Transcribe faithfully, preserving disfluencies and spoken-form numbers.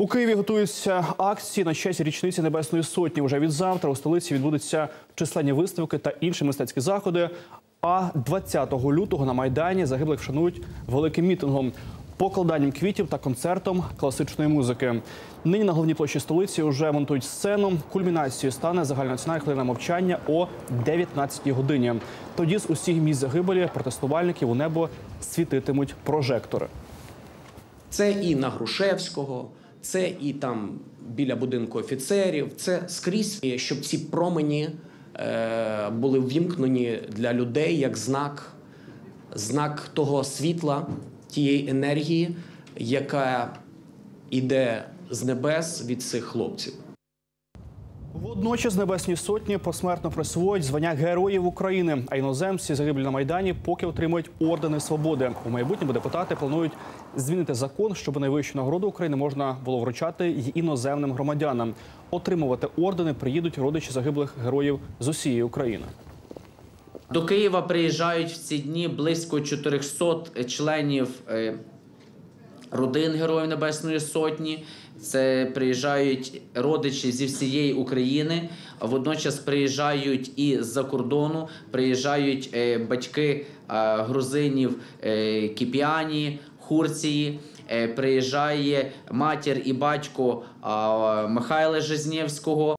У Києві готуються акції на честь річниці Небесної Сотні. Уже від завтра у столиці відбудуться численні виставки та інші мистецькі заходи. А двадцятого лютого на Майдані загиблих вшанують великим мітингом, покладанням квітів та концертом класичної музики. Нині на головній площі столиці вже монтують сцену. Кульмінацією стане загальнонаціональна хвилина мовчання о дев'ятнадцятій годині. Тоді з усіх місць загибелі протестувальників у небо світитимуть прожектори. Це і на Грушевського, це і там біля будинку офіцерів, це скрізь, щоб ці промені е, були ввімкнені для людей як знак, знак того світла, тієї енергії, яка йде з небес від цих хлопців. Водночас Небесній Сотні посмертно присвоюють звання Героїв України, а іноземці, загиблі на Майдані, поки отримують ордени свободи. У майбутньому депутати планують змінити закон, щоб найвищу нагороду України можна було вручати й іноземним громадянам. Отримувати ордени приїдуть родичі загиблих героїв з усієї України. До Києва приїжджають в ці дні близько чотирьохсот членів родин Героїв Небесної Сотні. Це приїжджають родичі зі всієї України, а водночас приїжджають і з-за кордону, приїжджають батьки грузинів Кіпіані, Хурції, приїжджає матір і батько Михайла Жизнєвського.